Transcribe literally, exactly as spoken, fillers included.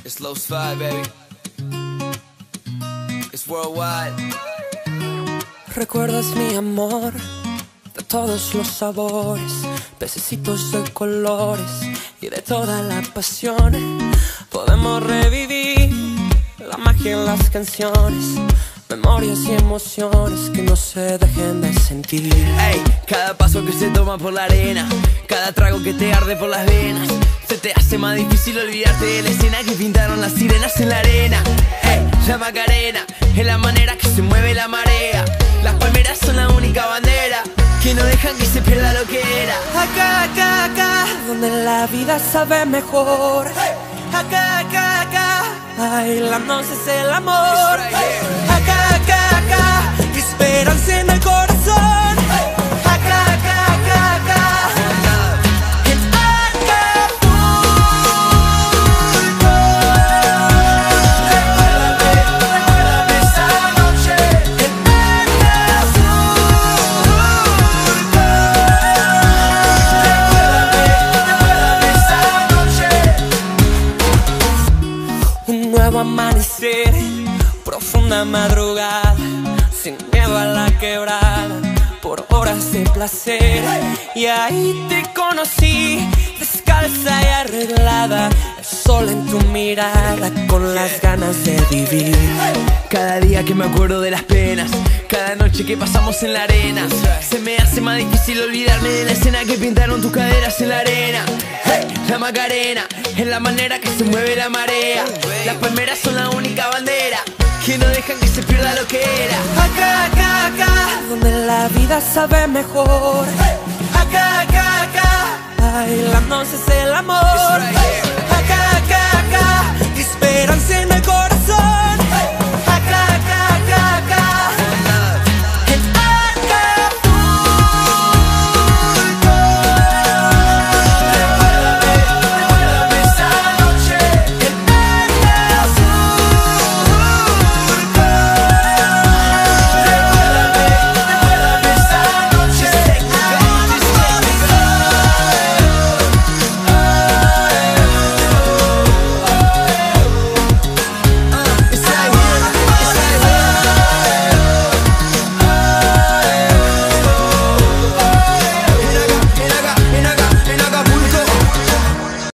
It's Los Five, baby. It's worldwide. Recuerdas mi amor de todos los sabores, pececitos de colores y de toda la pasión. Podemos revivir la magia en las canciones, memorias y emociones que no se dejen de sentir. Ey, cada paso que se toma por la arena, cada trago que te arde por las venas, se te hace más difícil olvidarte de la escena que pintaron las sirenas en la arena. Ey, la Macarena es la manera que se mueve la marea. Las palmeras son la única bandera que no dejan que se pierda lo que era. Acá, acá, acá, donde la vida sabe mejor. Acá, acá, acá, bailando es el amor. Acá, acá, acá, esperanza en el corazón. Acá, acá, acá, acá, en Acapulco. Recuérdame esa noche en un nuevo amanecer, profunda madrugada, sin miedo a la quebrada, por horas de placer. Y ahí te conocí, descalza y arreglada, el sol en tu mirada, con las ganas de vivir. Cada día que me acuerdo de las penas, cada noche que pasamos en la arena, se me hace más difícil olvidarme de la escena que pintaron tus caderas en la arena. Hey, la Macarena es la manera que se mueve la marea. Las palmeras son la única bandera que no dejan que se pierda lo que era. Acá, acá, acá, donde la vida sabe mejor. Acá, acá, acá, bailando es el amor.